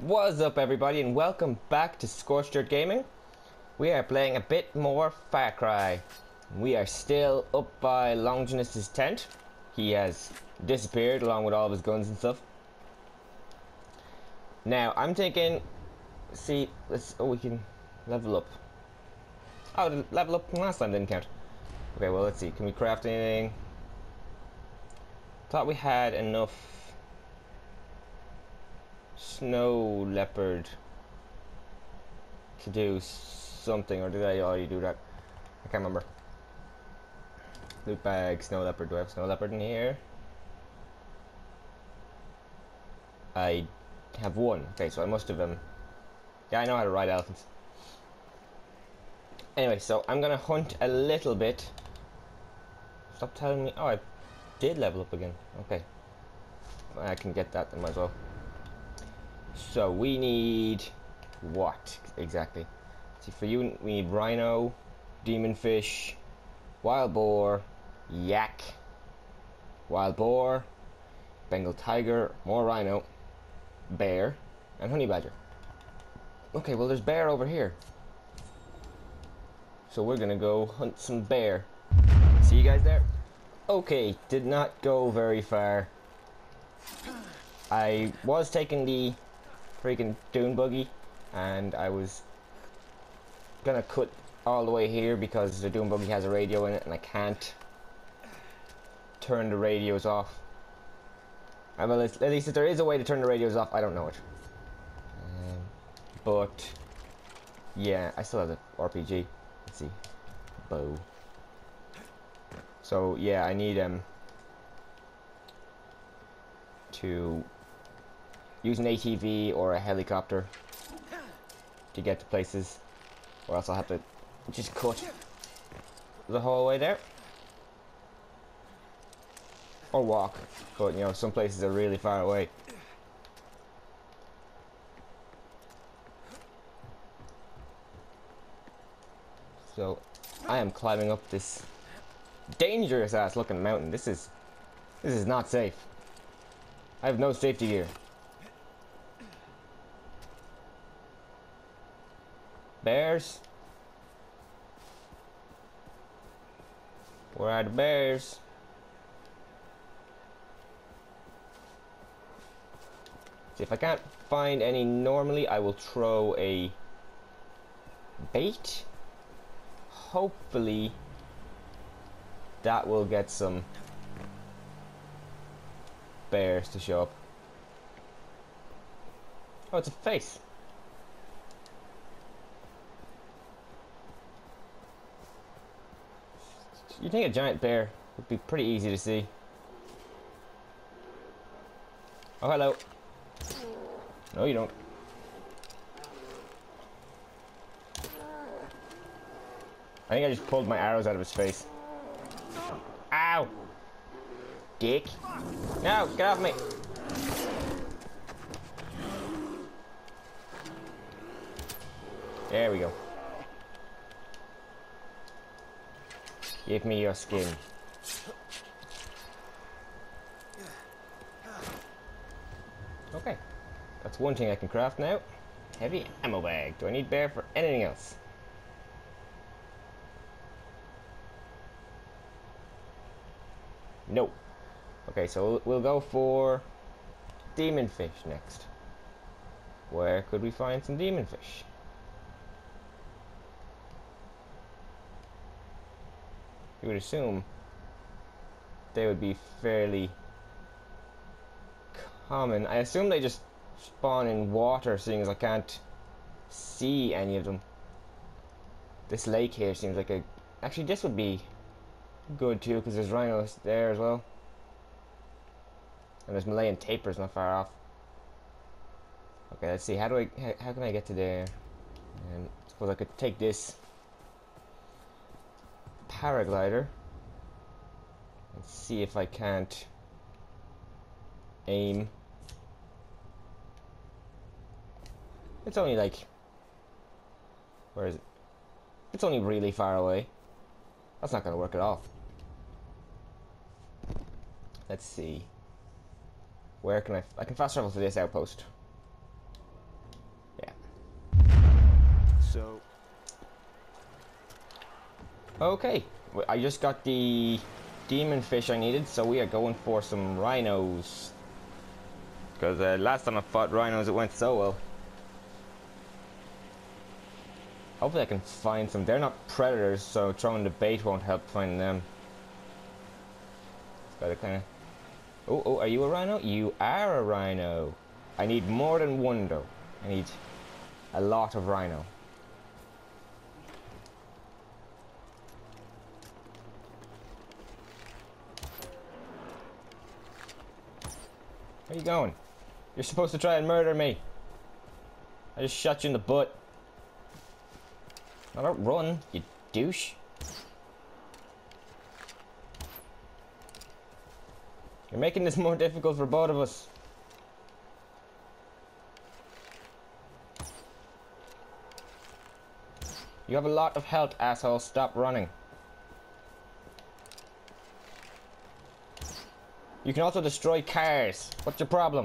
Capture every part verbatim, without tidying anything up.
What's up everybody and welcome back to Scorched Earth Gaming. We are playing a bit more Farcry. We are still up by Longinus's tent. He has disappeared along with all of his guns and stuff. Now I'm thinking, see, let's, oh we can level up. Oh, the level up from last time didn't count. Okay, well let's see, can we craft anything? Thought we had enough snow leopard to do something, or did I already do that? I can't remember. Loot bag, snow leopard. Do I have snow leopard in here? I have one. Okay, so I must have um yeah, I know how to ride elephants. Anyway, so I'm gonna hunt a little bit. Stop telling me. Oh, I did level up again. Okay, I can get that then, might as well. So we need what exactly? See, for you we need rhino, demon fish, wild boar, yak, wild boar, Bengal tiger, more rhino, bear, and honey badger. Okay, well there's bear over here, so we're gonna go hunt some bear. See you guys there. Okay, did not go very far. I was taking the freaking dune buggy and I was gonna cut all the way here because the dune buggy has a radio in it and I can't turn the radios off. Uh, well, at least if there is a way to turn the radios off, I don't know it. Um, but yeah, I still have the R P G. Let's see, bow. So yeah, I need um to use an A T V or a helicopter to get to places, or else I'll have to just cut the whole way there, or walk. But you know, some places are really far away. So I am climbing up this dangerous ass looking mountain. This is this is not safe. I have no safety gear. Bears? Where are the bears? See, if I can't find any normally, I will throw a bait. Hopefully that will get some bears to show up. Oh, it's a face. You think a giant bear would be pretty easy to see. Oh, hello. No, you don't. I think I just pulled my arrows out of his face. Ow! Dick. No, get off me. There we go. Give me your skin. Okay, that's one thing I can craft now. Heavy ammo bag. Do I need bear for anything else? No. Okay, so we'll, we'll go for demon fish next. Where could we find some demon fish? You would assume they would be fairly common. I assume they just spawn in water, seeing as I can't see any of them. This lake here seems like a... Actually, this would be good too, because there's rhinos there as well. And there's Malayan tapirs not far off. Okay, let's see. How do I... How, how can I get to there? Um, suppose I could take this paraglider and see if I can't aim. It's only like, where is it? It's only really far away. That's not gonna work at all. Let's see. Where can I? I can fast travel to this outpost. so. Okay, w- I just got the demon fish I needed, so we are going for some rhinos. Because uh, last time I fought rhinos, it went so well. Hopefully I can find some. They're not predators, so throwing the bait won't help finding them. Just gotta kind of... Oh, oh, are you a rhino? You are a rhino. I need more than one, though. I need a lot of rhino. Where are you going? You're supposed to try and murder me. I just shot you in the butt. Now don't run, you douche. You're making this more difficult for both of us. You have a lot of health, asshole. Stop running. You can also destroy cars. What's your problem?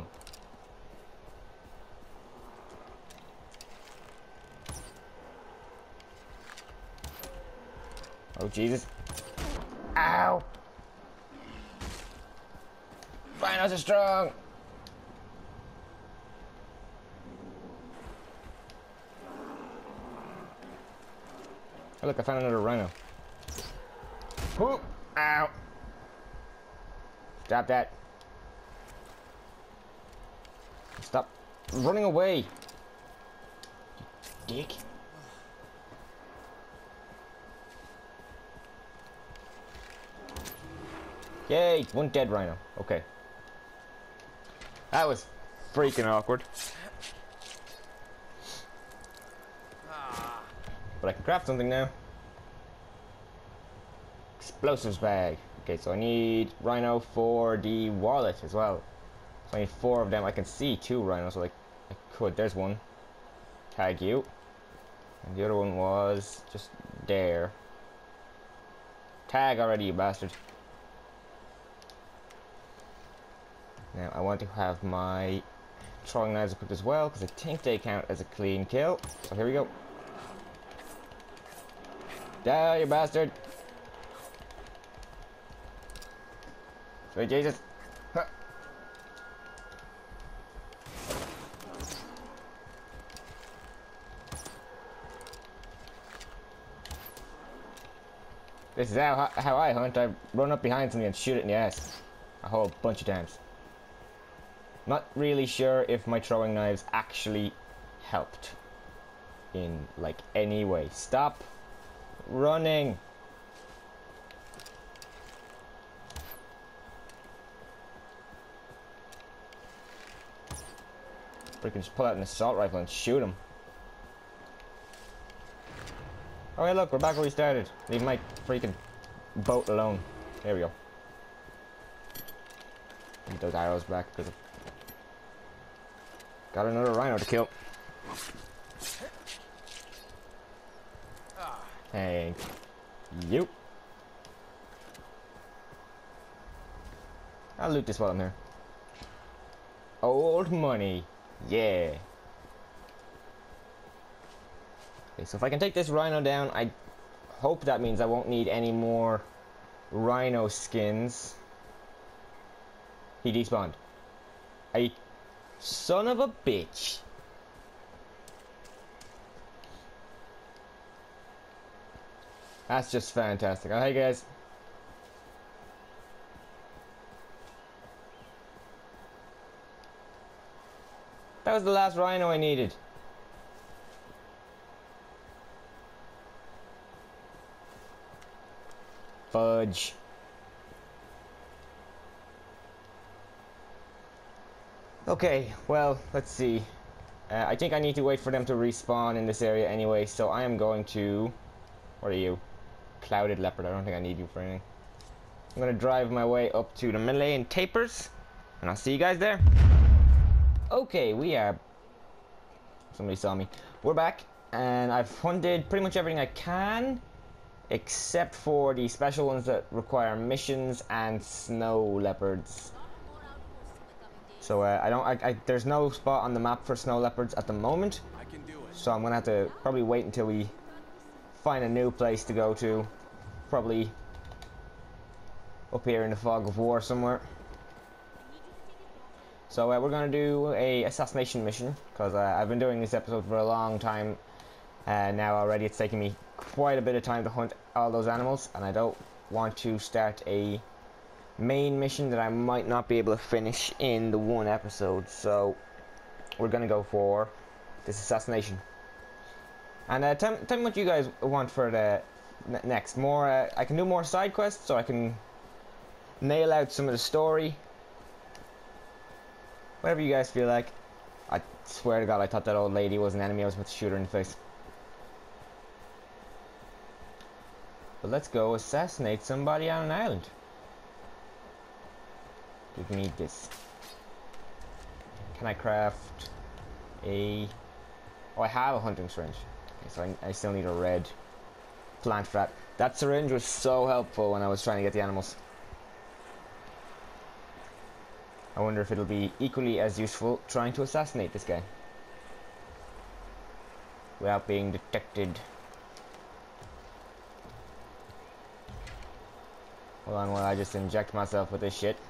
Oh, Jesus. Ow! Rhinos are strong! Oh, look, I found another rhino. Whoop! Ow! Stop that. Stop running away. You dick. Yay, one dead rhino. Okay. That was freaking awkward. But I can craft something now. Explosives bag. Okay, so I need rhino for the wallet as well. So I need four of them. I can see two rhinos, so like I could. There's one. Tag you. And the other one was just there. Tag already, you bastard. Now I want to have my throwing knives equipped as well, because I think they count as a clean kill. So here we go. Die, you bastard! Sweet Jesus! Huh. This is how how I hunt. I run up behind something and shoot it in the ass a whole bunch of times. Not really sure if my throwing knives actually helped in like any way. Stop running. We can just pull out an assault rifle and shoot him. Oh hey, look, we're back where we started. Leave my freaking boat alone. There we go. Need those arrows back because got another rhino to kill. Thank you. I'll loot this while I'm here. Old money. Yeah. Okay, so if I can take this rhino down, I hope that means I won't need any more rhino skins. He despawned. I son of a bitch. That's just fantastic. Oh, hey guys. That was the last rhino I needed. Fudge. Okay, well, let's see. Uh, I think I need to wait for them to respawn in this area anyway, so I am going to... What are you? Clouded leopard. I don't think I need you for anything. I'm going to drive my way up to the Malayan Tapers, and I'll see you guys there. Okay, we are... Somebody saw me. We're back, and I've hunted pretty much everything I can, except for the special ones that require missions and snow leopards. So uh, I don't. I, I, there's no spot on the map for snow leopards at the moment. I can do it. So I'm gonna have to probably wait until we find a new place to go to. Probably up here in the fog of war somewhere. So uh, we're gonna do a assassination mission because uh, I've been doing this episode for a long time uh, now already. It's taking me quite a bit of time to hunt all those animals, and I don't want to start a main mission that I might not be able to finish in the one episode. So we're gonna go for this assassination. And uh, tell, tell me what you guys want for the next. More, uh, I can do more side quests, so I can nail out some of the story. Whatever you guys feel like. I swear to God, I thought that old lady was an enemy. I was about to shoot her in the face. But let's go assassinate somebody on an island. Give me this. Can I craft a... Oh, I have a hunting syringe. Okay, so I, I still need a red plant for that. That syringe was so helpful when I was trying to get the animals. I wonder if it'll be equally as useful trying to assassinate this guy without being detected. Hold on while I just inject myself with this shit.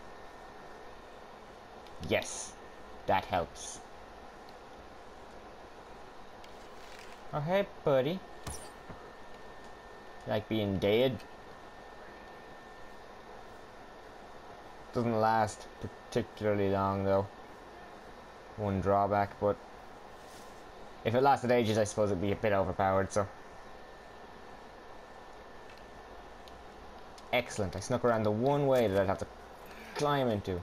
Yes, that helps. Oh, hey, buddy. Like being dead? Doesn't last particularly long, though. One drawback, but if it lasted ages, I suppose it'd be a bit overpowered, so. Excellent. I snuck around the one way that I'd have to climb into.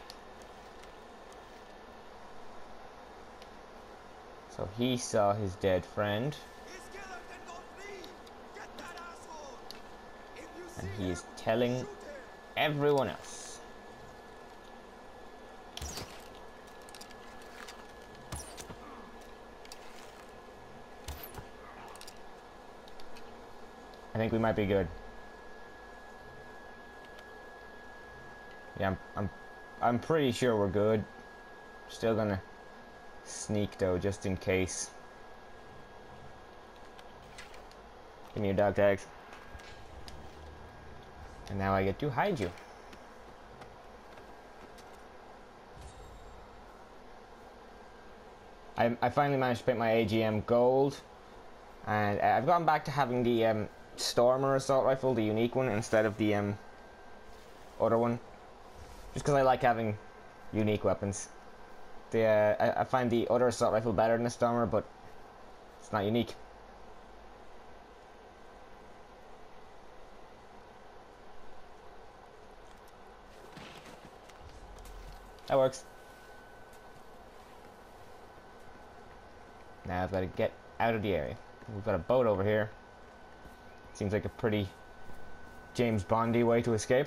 So he saw his dead friend. And he is telling everyone else. I think we might be good. Yeah, I'm, I'm, I'm pretty sure we're good. Still gonna sneak though, just in case. Give me your dog tags. And now I get to hide you. I, I finally managed to paint my A G M gold, and uh, I've gone back to having the um, Stormer assault rifle, the unique one, instead of the um, other one, just because I like having unique weapons. The uh, I, I find the other assault rifle better than the Stormer, but it's not unique. That works. Now I've got to get out of the area. We've got a boat over here. Seems like a pretty James Bondy way to escape.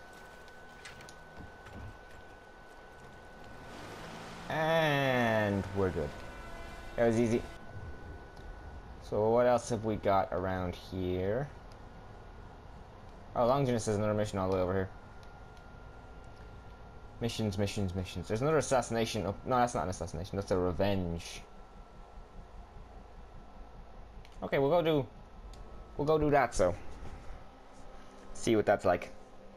And we're good. That was easy. So what else have we got around here? Oh, Longinus has another mission all the way over here. Missions, missions, missions. There's another assassination up. No, that's not an assassination. That's a revenge. Okay, we'll go do. We'll go do that. So, see what that's like.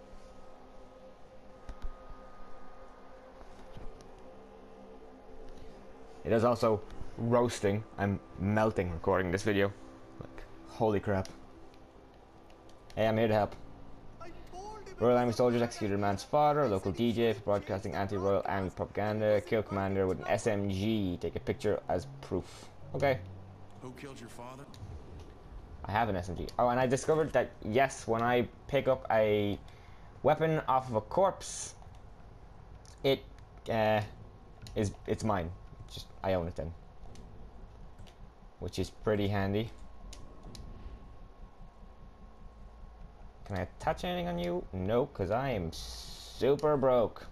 It is also roasting. I'm melting recording this video. Like, holy crap. Hey, I'm here to help. Royal Army soldiers executed a man's father, a local D J for broadcasting anti-Royal Army propaganda. Kill commander with an S M G. Take a picture as proof. Okay. Who killed your father? I have an S M G. Oh, and I discovered that, yes, when I pick up a weapon off of a corpse, it uh, is it's mine. Just I own it then, which is pretty handy. Can I attach anything on you? No, because I am super broke.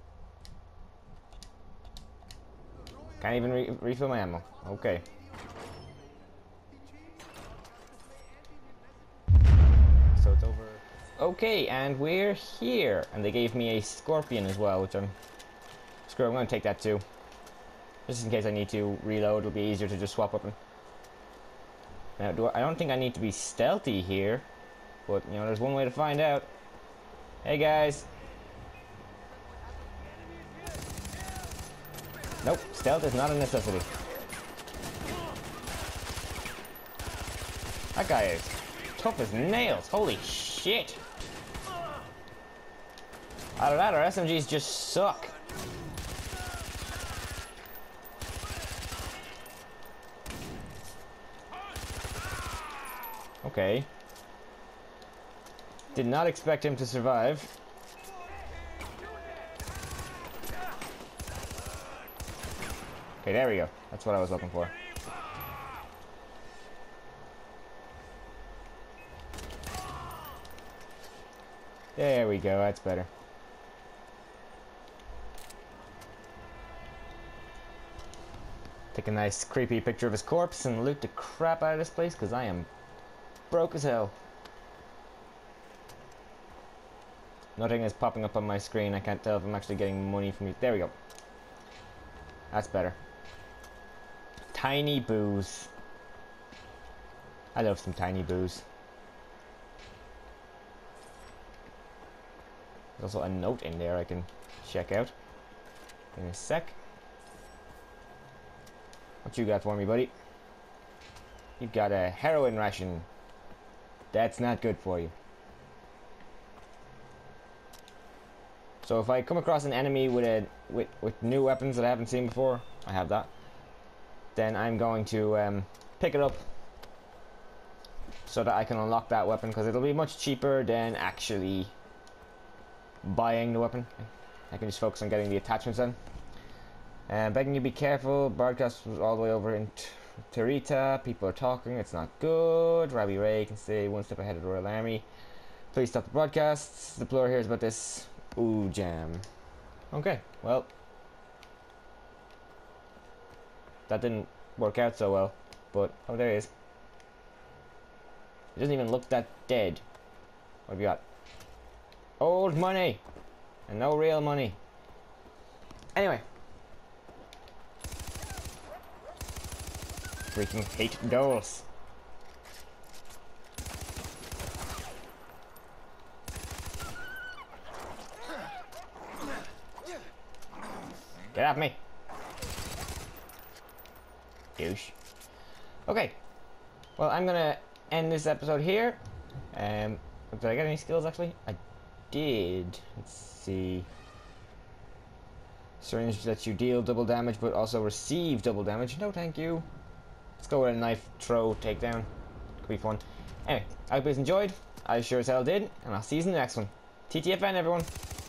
Can't even re refill my ammo. Okay. So it's over. Okay, and we're here. And they gave me a scorpion as well, which I'm... Screw it, I'm going to take that too. Just in case I need to reload, it'll be easier to just swap weapon. Now, do I, I don't think I need to be stealthy here, but, you know, there's one way to find out. Hey, guys. Nope, stealth is not a necessity. That guy is tough as nails. Holy shit. Out of that, our S M Gs just suck. Okay. Did not expect him to survive. Okay, there we go. That's what I was looking for. There we go, that's better. Take a nice creepy picture of his corpse and loot the crap out of this place because I am broke as hell. Nothing is popping up on my screen. I can't tell if I'm actually getting money from you. There we go. That's better. Tiny booze. I love some tiny booze. There's also a note in there I can check out in a sec. What you got for me, buddy? You've got a heroin ration. That's not good for you. So if I come across an enemy with a with with new weapons that I haven't seen before, I have that. Then I'm going to um, pick it up so that I can unlock that weapon because it'll be much cheaper than actually buying the weapon. I can just focus on getting the attachments in. Uh, begging you be careful. Broadcast was all the way over in Tarita. People are talking. It's not good. Robbie Ray can stay one step ahead of the Royal Army. Please stop the broadcasts. The floor hears about this. Ooh, jam. Okay, well. That didn't work out so well. But, oh, there he is. He doesn't even look that dead. What have you got? Old money! And no real money. Anyway. Freaking hate goals. Get off me. Douche. Okay. Well, I'm gonna end this episode here. Um, did I get any skills actually? I did. Let's see. Syringe lets you deal double damage but also receive double damage. No, thank you. Let's go with a knife throw takedown. Could be fun. Anyway, I hope you guys enjoyed. I sure as hell did, and I'll see you in the next one. T T F N, everyone.